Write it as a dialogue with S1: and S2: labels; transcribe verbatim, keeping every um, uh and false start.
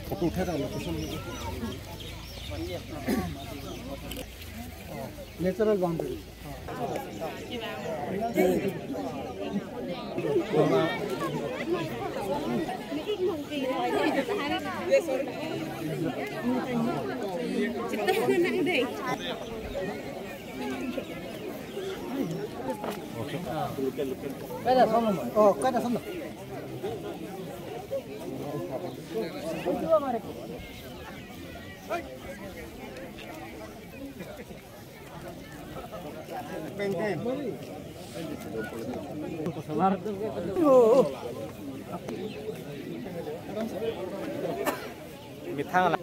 S1: Photo उठाएर natural boundary Kada sama oh kada sama Penten. Oh. Mithang lah.